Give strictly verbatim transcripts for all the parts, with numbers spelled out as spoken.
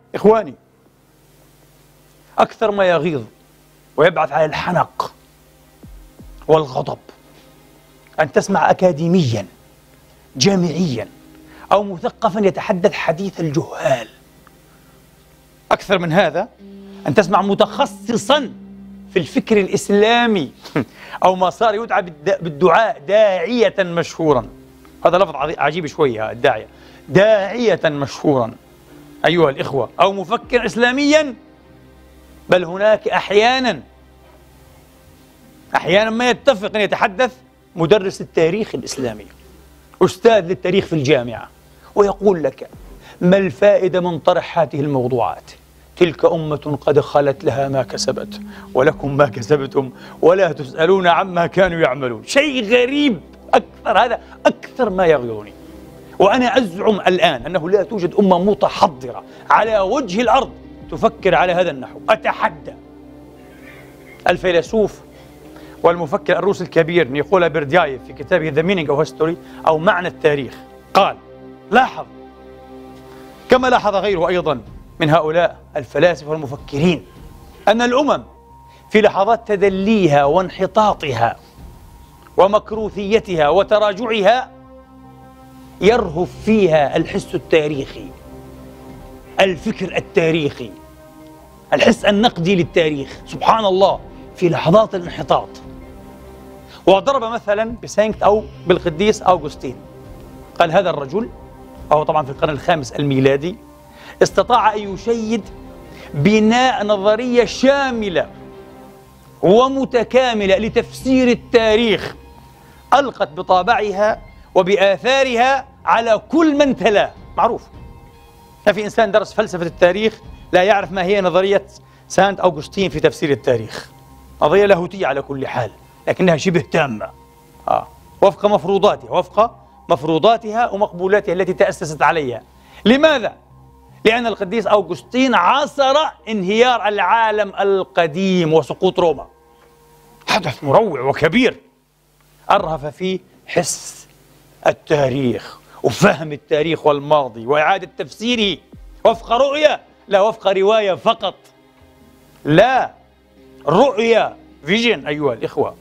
إخواني، أكثر ما يغيظ ويبعث على الحنق والغضب أن تسمع أكاديميا جامعيا أو مثقفا يتحدث حديث الجهال. أكثر من هذا أن تسمع متخصصا في الفكر الإسلامي أو ما صار يدعى بالدعاء داعية مشهورا. هذا لفظ عجيب شوية، الداعية داعية مشهورا أيها الإخوة، أو مفكر إسلاميا. بل هناك أحيانا أحيانا ما يتفق أن يتحدث مدرس التاريخ الإسلامي، أستاذ للتاريخ في الجامعة، ويقول لك: ما الفائدة من طرح هذه الموضوعات؟ تلك أمة قد خلت لها ما كسبت ولكم ما كسبتم ولا تسألون عما كانوا يعملون. شيء غريب، أكثر هذا أكثر ما يغيرني. وأنا أزعم الآن أنه لا توجد أمة متحضرة على وجه الأرض تفكر على هذا النحو. أتحدى الفيلسوف والمفكر الروسي الكبير نيكولا بيرديايف في كتابه The Meaning of History أو معنى التاريخ قال: لاحظ، كما لاحظ غيره أيضا من هؤلاء الفلاسفة والمفكرين، أن الأمم في لحظات تدليها وانحطاطها ومكروثيتها وتراجعها يرهف فيها الحس التاريخي، الفكر التاريخي، الحس النقدي للتاريخ. سبحان الله، في لحظات الانحطاط. وضرب مثلا بسانكت أو بالقديس أوغسطين. قال: هذا الرجل، وهو طبعا في القرن الخامس الميلادي، استطاع أن يشيد بناء نظرية شاملة ومتكاملة لتفسير التاريخ، ألقت بطابعها وبآثارها على كل من تلاه. معروف، ما في إنسان درس فلسفة التاريخ لا يعرف ما هي نظرية سانت أوغسطين في تفسير التاريخ. نظرية لاهوتية على كل حال، لكنها شبه تامة، آه. وفق مفروضاتها وفق مفروضاتها ومقبولاتها التي تأسست عليها. لماذا؟ لأن القديس أوغسطين عاصر انهيار العالم القديم وسقوط روما. حدث مروع وكبير أرهف فيه حس التاريخ وفهم التاريخ والماضي وإعادة تفسيره وفق رؤية، لا وفق رواية فقط، لا، رؤية، فيجن أيها الإخوة.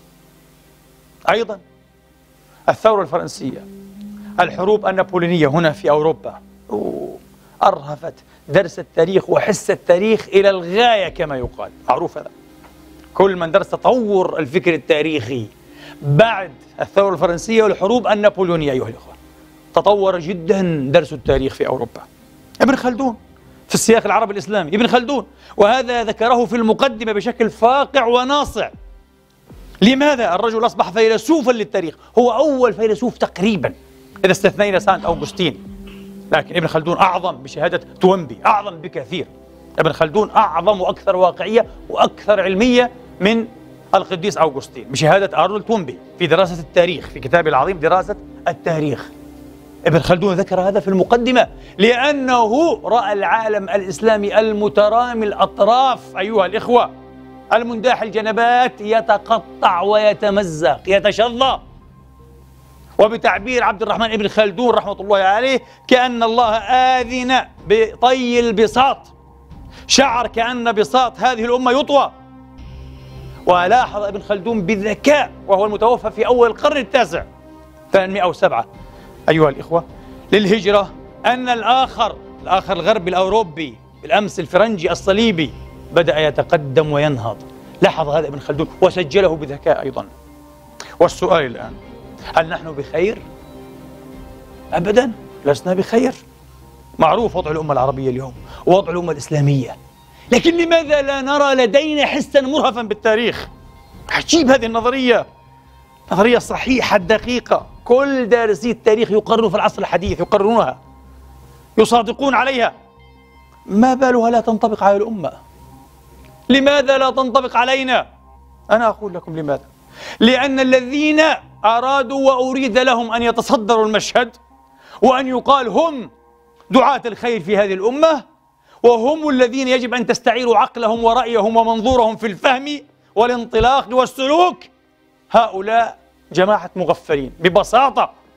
أيضا الثورة الفرنسية، الحروب النابليونية هنا في أوروبا، أوه. أرهفت درس التاريخ وحس التاريخ إلى الغاية كما يقال. معروف هذا، كل من درس تطور الفكر التاريخي بعد الثورة الفرنسية والحروب النابليونية أيها الأخوة، تطور جدا درس التاريخ في أوروبا. ابن خلدون في السياق العربي الإسلامي، ابن خلدون، وهذا ذكره في المقدمة بشكل فاقع وناصع. لماذا؟ الرجل أصبح فيلسوفا للتاريخ، هو أول فيلسوف تقريبا إذا استثنينا سانت أوغسطين، لكن ابن خلدون أعظم بشهادة توينبي، أعظم بكثير. ابن خلدون أعظم وأكثر واقعية وأكثر علمية من القديس أوغسطين بشهادة أرنولد توينبي في دراسة التاريخ، في كتابه العظيم دراسة التاريخ. ابن خلدون ذكر هذا في المقدمة لأنه رأى العالم الإسلامي المترامي الأطراف أيها الإخوة، المنداح الجنبات، يتقطع ويتمزق يتشظى. وبتعبير عبد الرحمن ابن خلدون رحمة الله عليه: كأن الله آذن بطي البساط، شعر كأن بساط هذه الأمة يطوى. ولاحظ ابن خلدون بذكاء، وهو المتوفى في أول القرن التاسع ثمانمائة وسبعة أيها الإخوة للهجرة، أن الآخر الآخر الغربي الأوروبي بالأمس الفرنجي الصليبي بدأ يتقدم وينهض. لاحظ هذا ابن خلدون وسجله بذكاء أيضا. والسؤال الآن: هل نحن بخير؟ أبدا، لسنا بخير. معروف وضع الأمة العربية اليوم ووضع الأمة الإسلامية، لكن لماذا لا نرى لدينا حسا مرهفا بالتاريخ؟ عجيب هذه النظرية، نظرية صحيحة دقيقة، كل دارسي التاريخ يقررون في العصر الحديث، يقررونها، يصادقون عليها. ما بالها لا تنطبق على الأمة؟ لماذا لا تنطبق علينا؟ أنا أقول لكم لماذا. لأن الذين أرادوا وأريد لهم أن يتصدروا المشهد وأن يقال هم دعاة الخير في هذه الأمة، وهم الذين يجب أن تستعيروا عقلهم ورأيهم ومنظورهم في الفهم والانطلاق والسلوك، هؤلاء جماعة مغفلين ببساطة.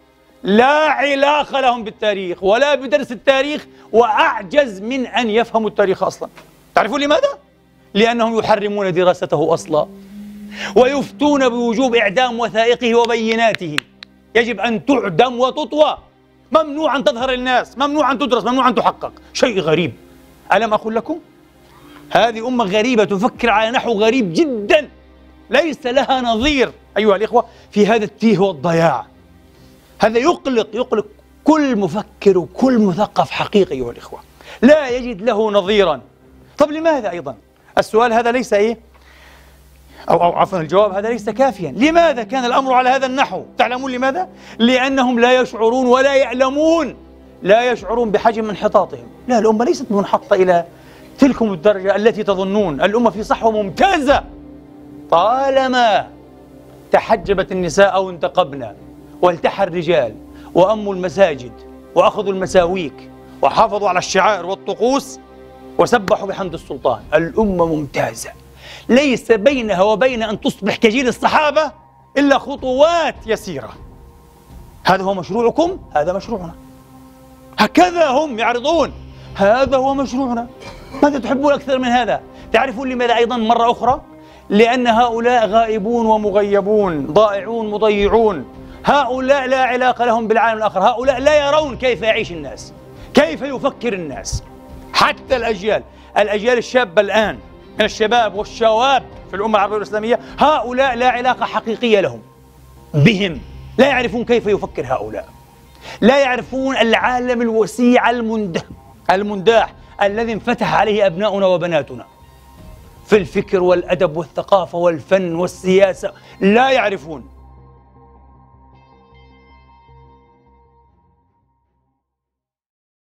لا علاقة لهم بالتاريخ ولا بدرس التاريخ، وأعجز من أن يفهموا التاريخ أصلا. تعرفون لماذا؟ لأنهم يحرمون دراسته أصلا، ويفتون بوجوب إعدام وثائقه وبيناته. يجب أن تعدم وتطوى، ممنوع أن تظهر للناس، ممنوع أن تدرس، ممنوع أن تحقق. شيء غريب، ألم أقل لكم؟ هذه أمة غريبة تفكر على نحو غريب جدا، ليس لها نظير أيها الإخوة في هذا التيه والضياع. هذا يقلق يقلق كل مفكر وكل مثقف حقيقي أيها الإخوة، لا يجد له نظيرا. طب لماذا أيضا؟ السؤال هذا ليس إيه أو أو عفوا الجواب هذا ليس كافيا. لماذا كان الأمر على هذا النحو؟ تعلمون لماذا؟ لأنهم لا يشعرون ولا يعلمون، لا يشعرون بحجم انحطاطهم. لا، الأمة ليست منحطة إلى تلكم الدرجة التي تظنون. الأمة في صحوة ممتازة طالما تحجبت النساء أو انتقبنا، والتحى الرجال وأموا المساجد وأخذوا المساويك وحافظوا على الشعائر والطقوس وسبحوا بحمد السلطان. الأمة ممتازة، ليس بينها وبين أن تصبح كجيل الصحابة إلا خطوات يسيرة. هذا هو مشروعكم، هذا مشروعنا. هكذا هم يعرضون، هذا هو مشروعنا. ماذا تحبون أكثر من هذا؟ تعرفون لماذا أيضا مرة أخرى؟ لأن هؤلاء غائبون ومغيبون، ضائعون مضيعون. هؤلاء لا علاقة لهم بالعالم الآخر، هؤلاء لا يرون كيف يعيش الناس، كيف يفكر الناس. حتى الأجيال الأجيال الشابة الآن من الشباب والشواب في الأمة العربية والإسلامية، هؤلاء لا علاقة حقيقية لهم بهم، لا يعرفون كيف يفكر هؤلاء، لا يعرفون العالم الوسيع المندح المنداح الذي انفتح عليه أبناؤنا وبناتنا في الفكر والأدب والثقافة والفن والسياسة. لا يعرفون.